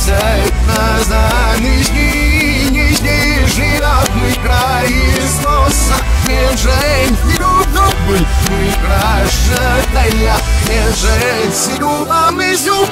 царь назад, нижний жирный край из носа. Менжень, любовь, мы краше тайля, менжень, силуба мизю.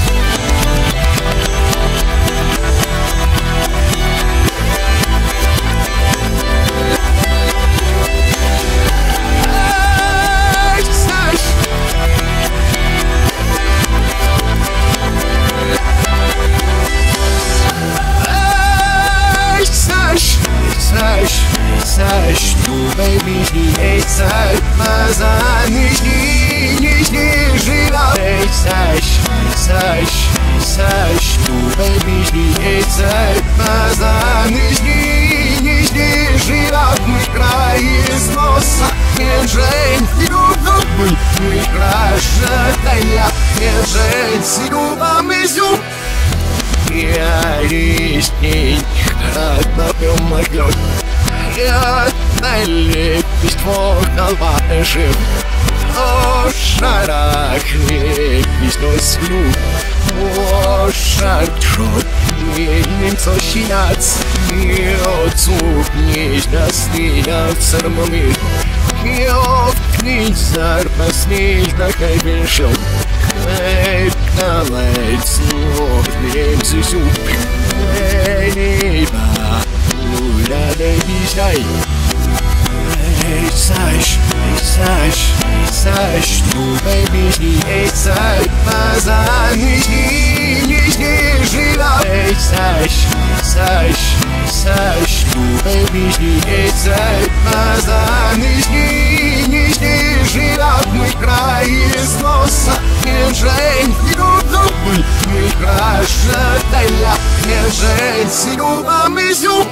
Sash, tu baby, ej, cel, maza, nижний жила. Ej, sash, tu baby, ej, cel, maza, нижний жила. Мы край из носа, менжень, любовь, мы краше тайля, менжень, силуба мизю. Я листень, как напьем моглёт. Я налепись твой голова жив. О, шарак, лепись до слюб. О, шар чот, немцо щиняц. И отцук нежно стыдят сармами. И овкнить зар последно кайбешил. Кайб налайт снов, немцы зуб. Нейба. Дай. Эй, Саш, ну, baby, эй, царь, маза, нижний жила. Эй, Саш, ну, baby, эй, царь, маза, нижний жила. Мы край из носа, менжень, любовь, мы краше тайля, менжень, силуба мизю.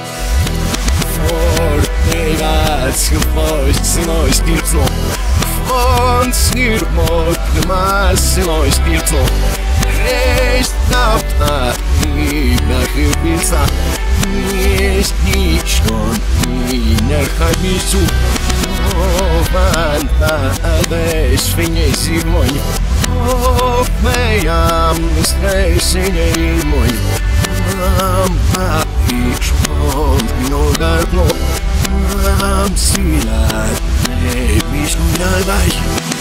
Сыной спиртно, он снирмот, сыной спиртно. Ресть нафта, и нахибица, есть ничто, и нахабицу. О, ванта, адес, финей зимой. О, моям, стресеней мой. Мама, и шпон, много дно. Сила, не пишу, давай.